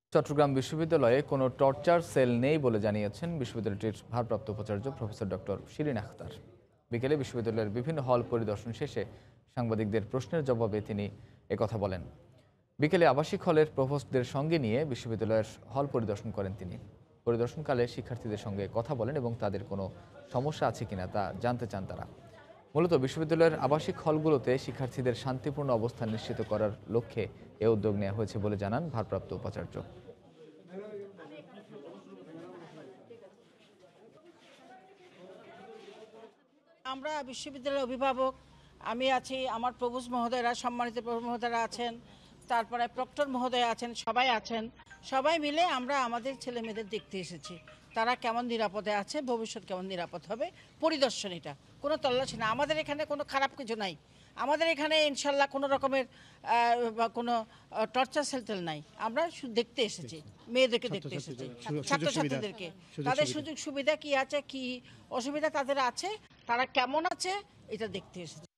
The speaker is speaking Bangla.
চট্টগ্রাম বিশ্ববিদ্যালয়ে কোনো টর্চার সেল নেই বলে জানিয়েছেন বিশ্ববিদ্যালয়টির ভারপ্রাপ্ত উপাচার্য প্রফেসর ডক্টর শিরিন আখতার। বিকেলে বিশ্ববিদ্যালয়ের বিভিন্ন হল পরিদর্শন শেষে সাংবাদিকদের প্রশ্নের জবাবে তিনি একথা বলেন। বিকেলে আবাসিক হলের প্রভোস্টদের সঙ্গে নিয়ে বিশ্ববিদ্যালয়ের হল পরিদর্শন করেন তিনি। পরিদর্শনকালে শিক্ষার্থীদের সঙ্গে কথা বলেন এবং তাদের কোনো সমস্যা আছে কিনা তা জানতে চান তারা। মূলত বিশ্ববিদ্যালয়ের আবাসিক হলগুলোতে শিক্ষার্থীদের শান্তিপূর্ণ অবস্থান নিশ্চিত করার লক্ষ্যে এ উদ্যোগ নেওয়া হয়েছে বলে জানান ভারপ্রাপ্ত উপাচার্য। আমরা বিশ্ববিদ্যালয়ের অভিভাবক, আমি আছি, আমার প্রভোস্ট মহোদয়রা, সম্মানিত প্রভোস্ট মহোদয়রা আছেন, তারপরে প্রক্টর মহোদয় আছেন, সবাই আছেন। সবাই মিলে আমরা আমাদের ছেলে মেয়েদের দেখতে এসেছি তারা কেমন নিরাপদে আছে, ভবিষ্যৎ কেমন নিরাপদ হবে। পরিদর্শন, এটা কোনো তল্লাশি না। আমাদের এখানে কোনো খারাপ কিছু নাই। আমাদের এখানে ইনশাল্লাহ কোনো রকমের কোনো টর্চার সেলটেল নাই। আমরা শুধু দেখতে এসেছি, মেয়েদেরকে দেখতে এসেছি, ছাত্রছাত্রীদেরকে, তাদের সুযোগ সুবিধা কি আছে, কি অসুবিধা তাদের আছে, তারা কেমন আছে, এটা দেখতে এসেছি।